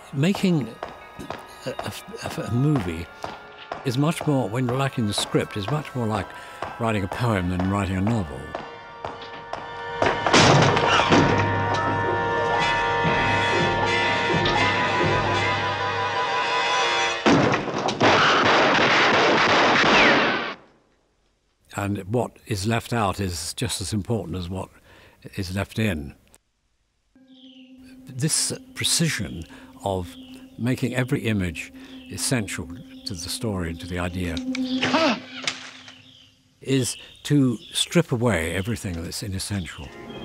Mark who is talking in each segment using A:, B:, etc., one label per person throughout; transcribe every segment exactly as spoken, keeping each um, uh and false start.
A: making a, a, a movie is much more, when you're lacking the script, is much more like writing a poem than writing a novel. And what is left out is just as important as what is left in. This precision of making every image essential to the story and to the idea is to strip away everything that's inessential.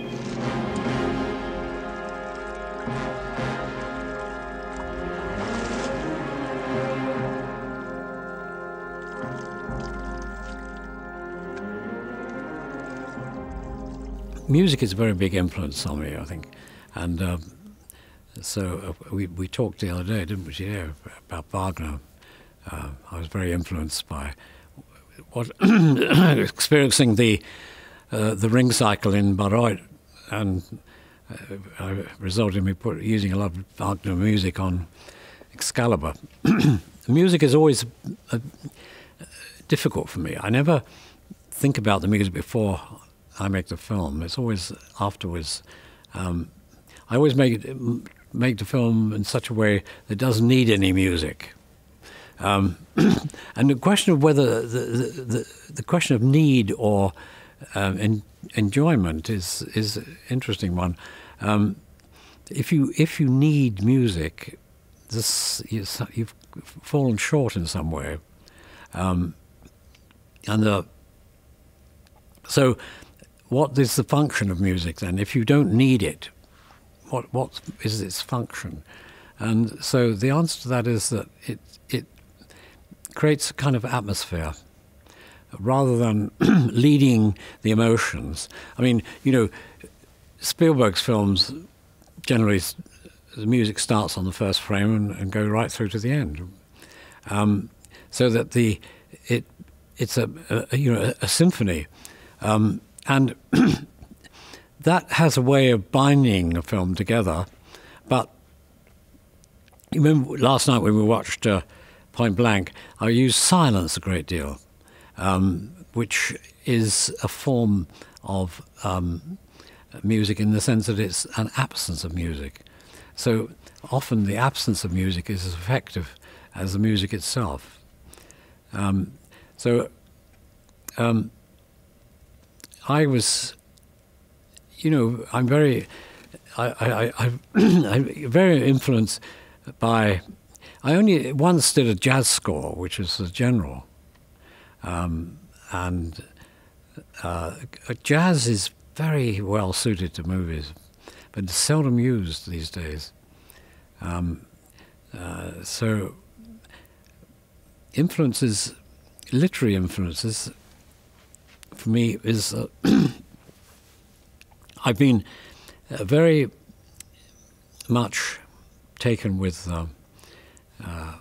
A: Music is a very big influence on me, I think, and um, so uh, we, we talked the other day, didn't we, yeah, about Wagner. Uh, I was very influenced by what experiencing the uh, the ring cycle in Bayreuth, and uh, uh, resulted in me put, using a lot of Wagner music on Excalibur. Music is always uh, difficult for me. I never think about the music before I make the film. It's always afterwards. Um, I always make it, make the film in such a way that it doesn't need any music. Um, and the question of whether the the, the, the question of need or um, en enjoyment is is an interesting one. Um, if you if you need music, this you've fallen short in some way. Um, and the, so. What is the function of music then? If you don't need it, what what is its function? And so the answer to that is that it it creates a kind of atmosphere rather than leading the emotions. I mean, you know, Spielberg's films generally the music starts on the first frame and, and go right through to the end, um, so that the it it's a, a you know a, a symphony. Um, And that has a way of binding a film together. But you remember last night when we watched uh, Point Blank, I used silence a great deal, um, which is a form of um, music in the sense that it's an absence of music. So often the absence of music is as effective as the music itself. Um, so. Um, I was, you know, I'm very, I, I, I, I'm very influenced by, I only once did a jazz score, which was a general. Um, and uh, jazz is very well suited to movies, but it's seldom used these days. Um, uh, so influences, literary influences, for me is uh, I've been uh, very much taken with uh, uh,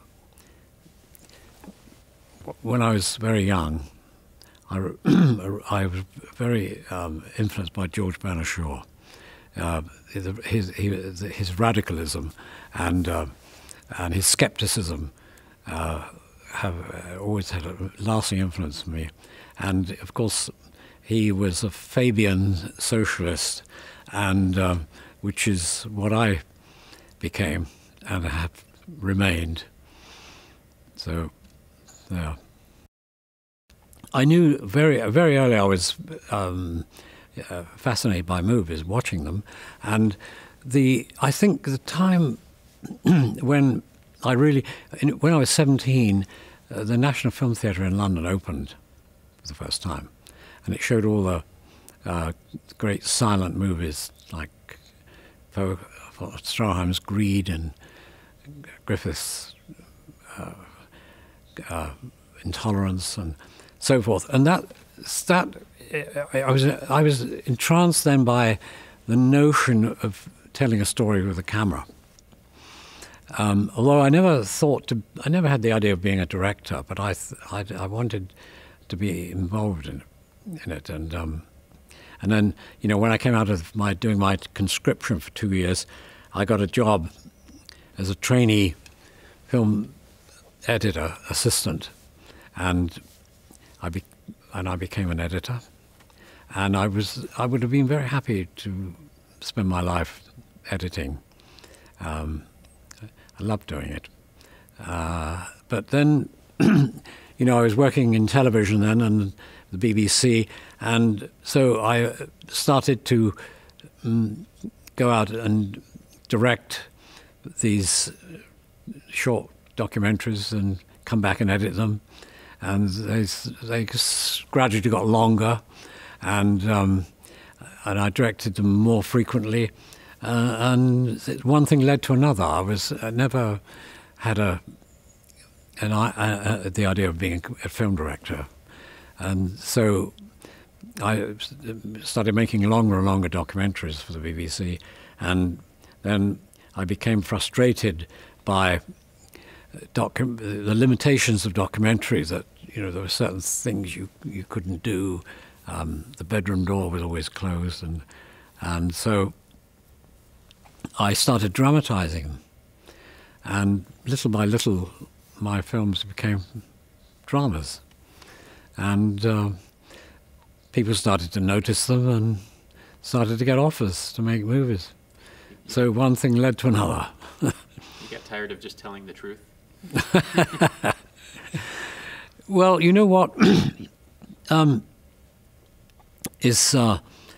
A: when I was very young. I, I was very um, influenced by George Bernard Shaw, uh, his, his his radicalism and uh, and his skepticism uh, have always had a lasting influence on me. And of course, he was a Fabian socialist, and uh, which is what I became and have remained. So, yeah. I knew very, very early I was um, uh, fascinated by movies, watching them, and the I think the time when I really, when I was seventeen, uh, the National Film Theatre in London opened for the first time, and it showed all the uh, great silent movies like Stroheim's Greed and Griffith's uh, uh, Intolerance and so forth. And that that I was I was entranced then by the notion of telling a story with a camera. Um, although I never thought to, I never had the idea of being a director, but I I, I wanted to be involved in in it. And um, and then you know when I came out of my doing my conscription for two years, I got a job as a trainee film editor assistant, and I be and I became an editor, and I was I would have been very happy to spend my life editing. Um, I loved doing it, uh, but then you know I was working in television then and the B B C, and so I started to um, go out and direct these short documentaries and come back and edit them, and they they gradually got longer, and um, and I directed them more frequently, uh, and one thing led to another. I was I never had a an I, uh, the idea of being a film director, and so I started making longer and longer documentaries for the B B C, and then I became frustrated by docu the limitations of documentaries. That you know there were certain things you you couldn't do. Um, the bedroom door was always closed, and and so I started dramatizing them, and little by little my films became dramas, and uh, people started to notice them and started to get offers to make movies. So one thing led to another.
B: You get tired of just telling the truth?
A: Well, you know what um, is uh,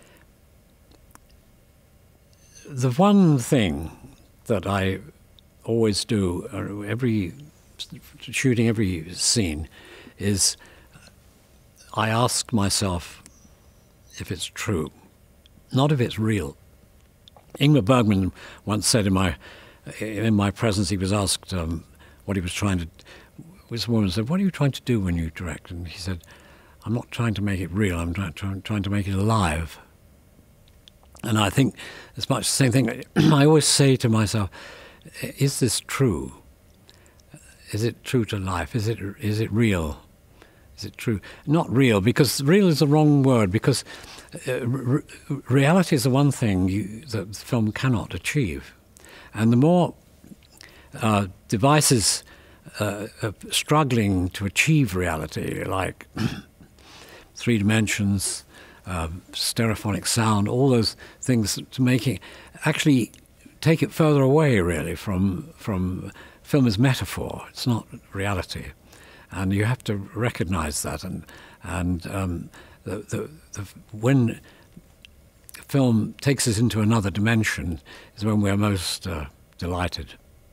A: the one thing that I always do, uh, every shooting every scene, is I ask myself if it's true, not if it's real. Ingmar Bergman once said in my in my presence, he was asked um, what he was trying to. This woman said, "What are you trying to do when you direct?" And he said, "I'm not trying to make it real. I'm trying trying, trying to make it alive." And I think it's much the same thing. I always say to myself, "Is this true? Is it true to life? Is it is it real? Is it true? Not real, because real is the wrong word, because uh, re reality is the one thing you, that the film cannot achieve. And the more uh, devices uh, are struggling to achieve reality, like three dimensions, uh, stereophonic sound, all those things to make it, actually take it further away, really, from, from film as metaphor. It's not reality. And you have to recognize that, and and um, the, the, the, when film takes us into another dimension is when we're most uh, delighted.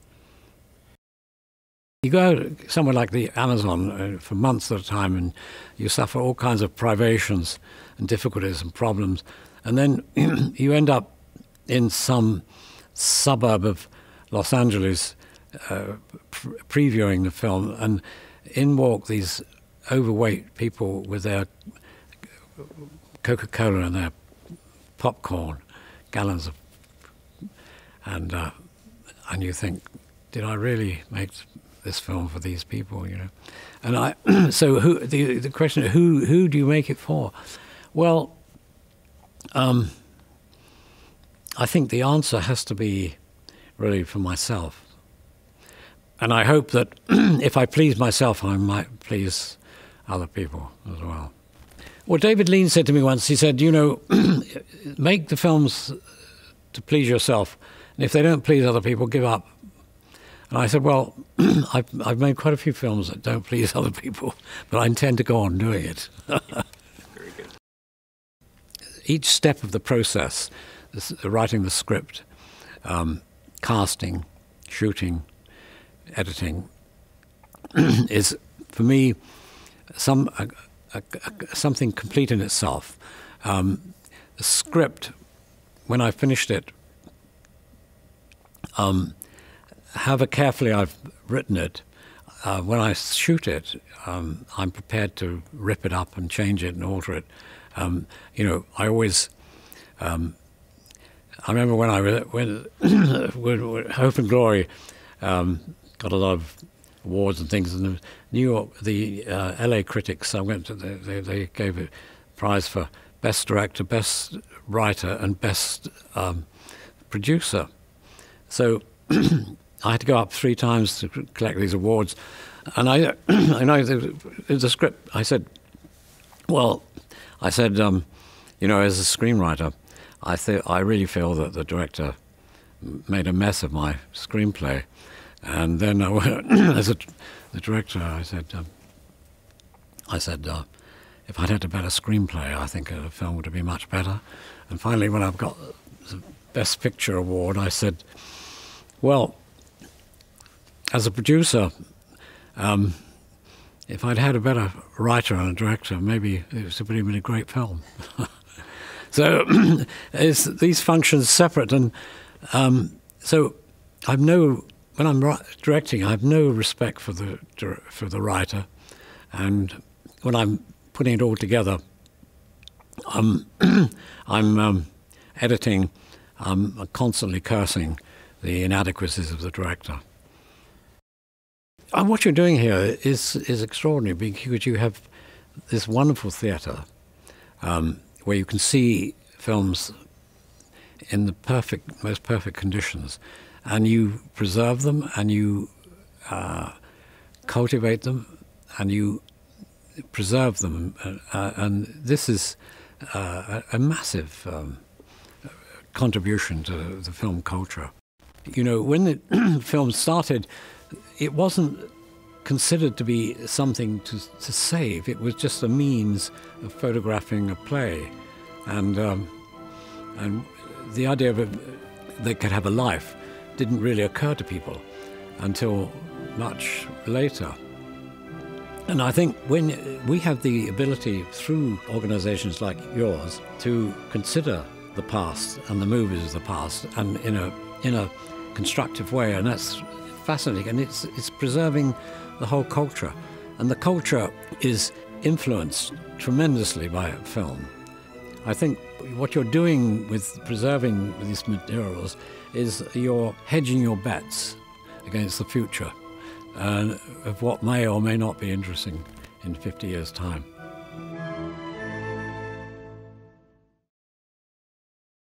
A: You go somewhere like the Amazon uh, for months at a time, and you suffer all kinds of privations and difficulties and problems, and then you end up in some suburb of Los Angeles uh, pre previewing the film, and in walk these overweight people with their Coca-Cola and their popcorn, gallons of, and uh, and you think, did I really make this film for these people? You know, and I. So who the the question is, who who do you make it for? Well, um, I think the answer has to be really for myself. And I hope that if I please myself, I might please other people as well. Well, David Lean said to me once, he said, you know, make the films to please yourself, and if they don't please other people, give up. And I said, well, I've, I've made quite a few films that don't please other people, but I intend to go on doing it.
B: Very good.
A: Each step of the process, this, writing the script, um, casting, shooting, editing, is for me some a, a, a, something complete in itself. Um, the script, when I finished it, um, however carefully I've written it, uh, when I shoot it, um, I'm prepared to rip it up and change it and alter it. Um, you know, I always. Um, I remember when I when, when Hope and Glory. Um, got a lot of awards and things, and the New York, the uh, L A critics, I went to, the, they, they gave a prize for best director, best writer, and best um, producer. So I had to go up three times to collect these awards. And I, I know in the script, I said, well, I said, um, you know, as a screenwriter, I, th I really feel that the director made a mess of my screenplay. And then I went, as a, the director, I said, um, I said, uh, if I'd had a better screenplay, I think the film would have been much better. And finally, when I've got the Best Picture award, I said, well, as a producer, um, if I'd had a better writer and a director, maybe it would have been a great film. So it's, these functions separate, and um, so I've no, when I'm directing, I have no respect for the for the writer, and when I'm putting it all together, I'm I'm um, editing, I'm constantly cursing the inadequacies of the director. And what you're doing here is is extraordinary, because you have this wonderful theatre um, where you can see films in the perfect, most perfect conditions, and you preserve them, and you uh, cultivate them, and you preserve them, uh, and this is uh, a, a massive um, contribution to the film culture. You know, when the film started, it wasn't considered to be something to, to save. It was just a means of photographing a play, and um, and the idea of it, they could have a life didn't really occur to people until much later. And I think when we have the ability through organizations like yours to consider the past and the movies of the past, and in a in a constructive way, and that's fascinating, and it's it's preserving the whole culture, and the culture is influenced tremendously by film. I think what you're doing with preserving these materials is you're hedging your bets against the future uh, of what may or may not be interesting in fifty years' time.